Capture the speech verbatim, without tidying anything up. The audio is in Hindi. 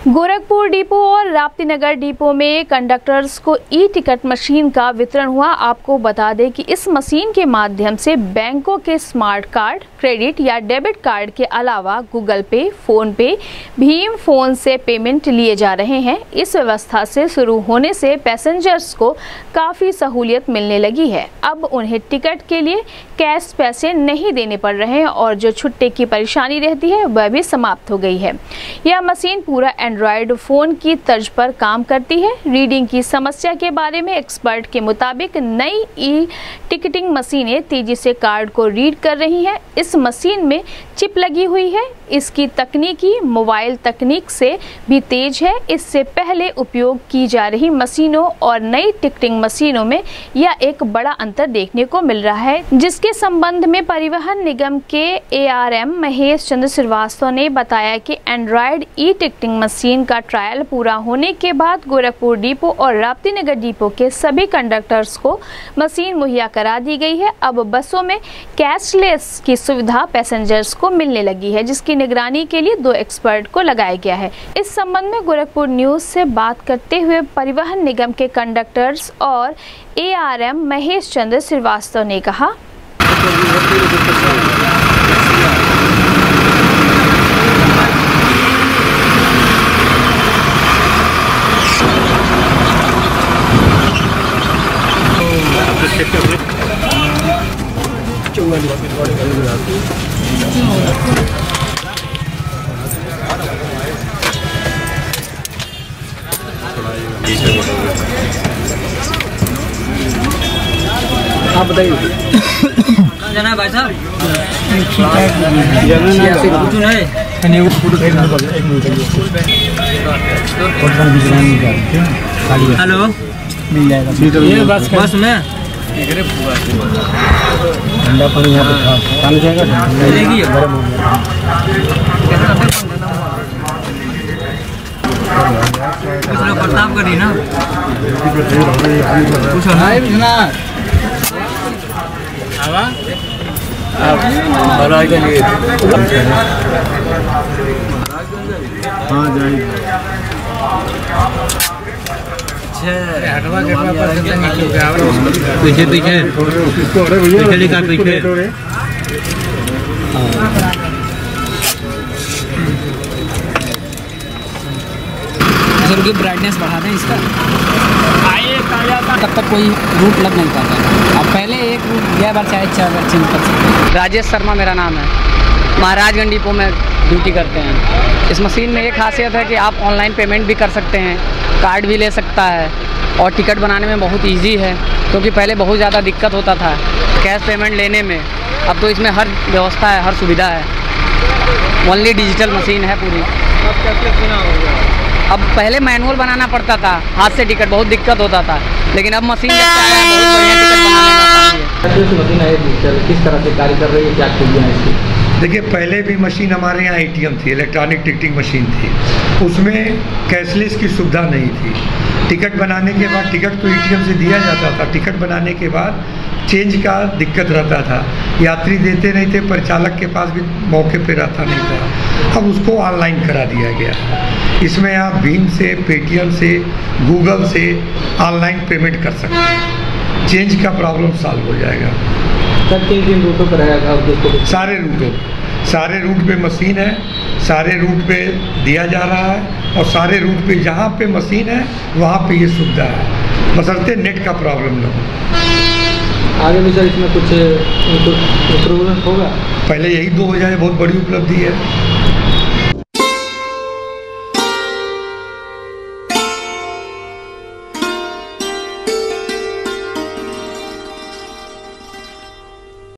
गोरखपुर डिपो और राप्ती नगर डिपो में कंडक्टर्स को ई टिकट मशीन का वितरण हुआ। आपको बता दें कि इस मशीन के माध्यम से बैंकों के स्मार्ट कार्ड, क्रेडिट या डेबिट कार्ड के अलावा गूगल पे, फोन पे, भीम फोन से पेमेंट लिए जा रहे हैं। इस व्यवस्था से शुरू होने से पैसेंजर्स को काफ़ी सहूलियत मिलने लगी है। अब उन्हें टिकट के लिए कैश पैसे नहीं देने पड़ रहे हैं और जो छुट्टे की परेशानी रहती है वह भी समाप्त हो गई है। यह मशीन पूरा एंड्रॉयड फ़ोन की तर्ज पर काम करती है। रीडिंग की समस्या के बारे में एक्सपर्ट के मुताबिक नई ई टिकटिंग मशीनें तेजी से कार्ड को रीड कर रही हैं। इस मशीन में चिप लगी हुई है। इसकी तकनीकी मोबाइल तकनीक से भी तेज है। इससे पहले उपयोग की जा रही मशीनों और नई टिकटिंग मशीनों में यह एक बड़ा अंतर देखने को मिल रहा है, जिसके संबंध में परिवहन निगम के A R M Mahesh Chandra Srivastava ने बताया कि एंड्रॉयड ई टिकटिंग मशीन का ट्रायल पूरा होने के बाद गोरखपुर डिपो और राप्ती नगर डिपो के सभी कंडक्टर्स को मशीन मुहैया करा दी गई है। अब बसों में कैशलेस की सुविधा पैसेंजर्स को मिलने लगी है, जिसकी निगरानी के लिए दो एक्सपर्ट को लगाया गया है। इस संबंध में गोरखपुर न्यूज से बात करते हुए परिवहन निगम के कंडक्टर्स और A R M Mahesh Chandra Srivastava ने कहा, आप बताइए जाना है भाई साहब? हेलो, मिल जाएगा ये बस बस में ठंडा पानी यहाँ पे था, पानी जाएगा गर्म हो गया। प्रताप करी ना कुछ ना हाँ जाएगी पीछे पीछे पीछे लिखा पीछे सर की ब्राइटनेस बढ़ा दें इसका, तब तक कोई रूट लग नहीं पाता। अब पहले एक रूट गया बार चाहे चार बार चेंज कर सकते। राजेश शर्मा मेरा नाम है, महाराजगंज डिपो में ड्यूटी करते हैं। इस मशीन में एक खासियत है कि आप ऑनलाइन पेमेंट भी कर सकते हैं, कार्ड भी ले सकता है और टिकट बनाने में बहुत इजी है, क्योंकि पहले बहुत ज़्यादा दिक्कत होता था कैश पेमेंट लेने में। अब तो इसमें हर व्यवस्था है, हर सुविधा है। ओनली डिजिटल मशीन है पूरी। अब पहले मैनुअल बनाना पड़ता था, हाथ से टिकट बहुत दिक्कत होता था, लेकिन अब मशीन जब से आया है बहुत बढ़िया टिकट बनाने में आसानी है। मशीन है डिजिटल, किस तरह से कार्य कर रही है, क्या खूबियाँ है इसकी? देखिए, पहले भी मशीन हमारे यहाँ ए टी एम थी, इलेक्ट्रॉनिक टिकटिंग मशीन थी, उसमें कैशलेस की सुविधा नहीं थी। टिकट बनाने के बाद टिकट तो ए टी एम से दिया जाता था, टिकट बनाने के बाद चेंज का दिक्कत रहता था, यात्री देते नहीं थे, परिचालक के पास भी मौके पे रहता नहीं था। अब उसको ऑनलाइन करा दिया गया। इसमें आप भीम से, पेटीएम से, गूगल से ऑनलाइन पेमेंट कर सकते हैं। चेंज का प्रॉब्लम सॉल्व हो जाएगा। सर किन किन रूटों पर रहेगा? सारे रूटों सारे रूट पे मशीन है, सारे रूट पे दिया जा रहा है और सारे रूट पे जहाँ पे मशीन है वहाँ पे ये सुविधा है, बशर्ते नेट का प्रॉब्लम न हो। आगे भी सर इसमें कुछ इम्प्रूवमेंट होगा? पहले यही दो हो जाए, बहुत बड़ी उपलब्धि है।